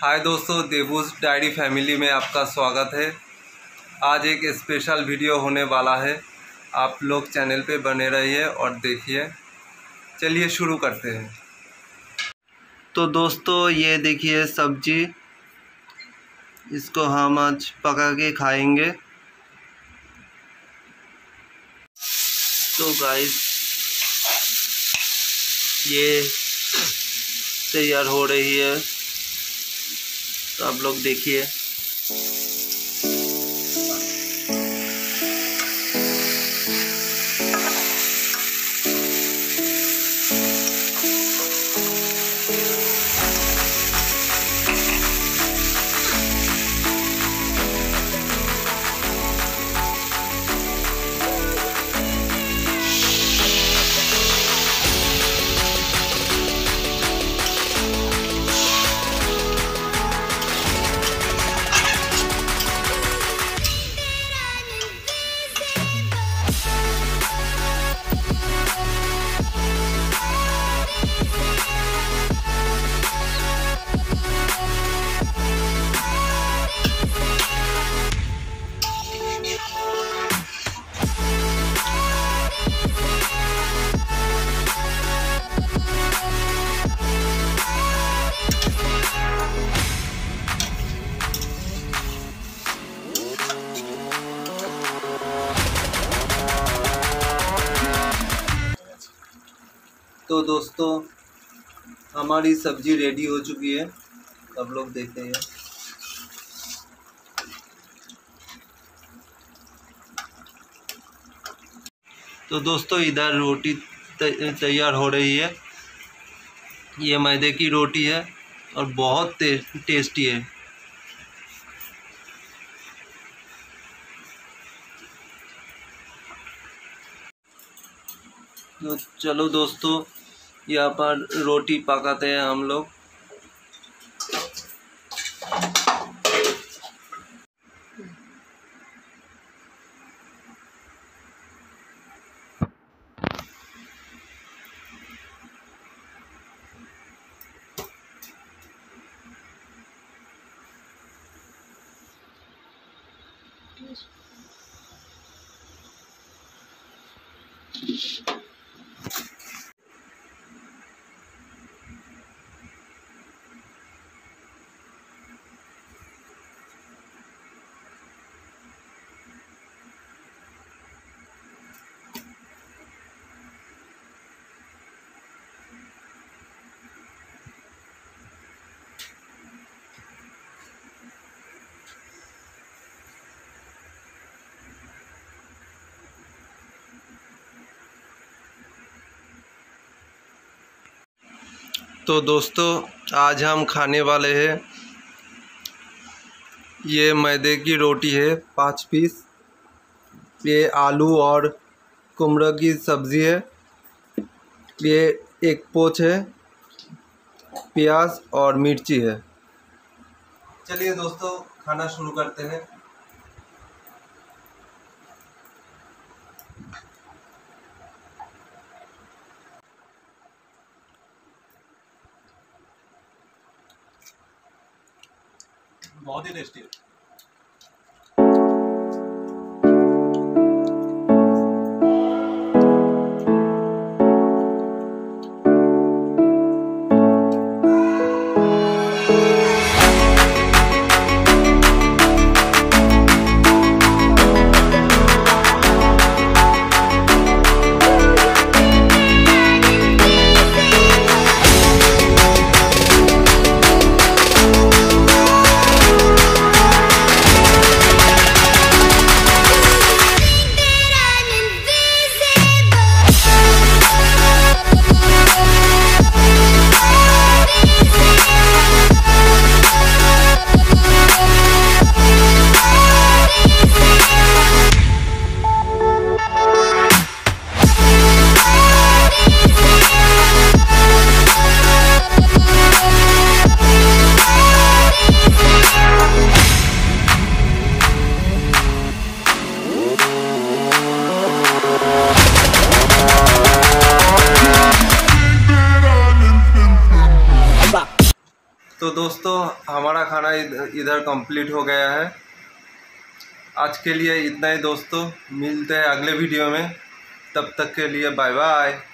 हाय दोस्तों, देबूज diary family में आपका स्वागत है। आज एक स्पेशल वीडियो होने वाला है। आप लोग चैनल पे बने रहिए और देखिए। चलिए शुरू करते हैं। तो दोस्तों ये देखिए सब्जी, इसको हम आज पका के खाएंगे। तो गाइस ये तैयार हो रही है, तो आप लोग देखिए। तो दोस्तों हमारी सब्जी रेडी हो चुकी है, आप लोग देखते हैं। तो दोस्तों इधर रोटी तैयार हो रही है। ये मैदे की रोटी है और बहुत टेस्टी है। तो चलो दोस्तों यहाँ पर रोटी पकाते हैं हम लोग। तो दोस्तों आज हम खाने वाले हैं, ये मैदे की रोटी है 5 पीस, ये आलू और कुमड़ो की सब्ज़ी है, ये एक पोच है, प्याज और मिर्ची है। चलिए दोस्तों खाना शुरू करते हैं। बहुत ही टेस्टी है। तो दोस्तों हमारा खाना इधर कंप्लीट हो गया है। आज के लिए इतना ही दोस्तों, मिलते हैं अगले वीडियो में। तब तक के लिए बाय बाय।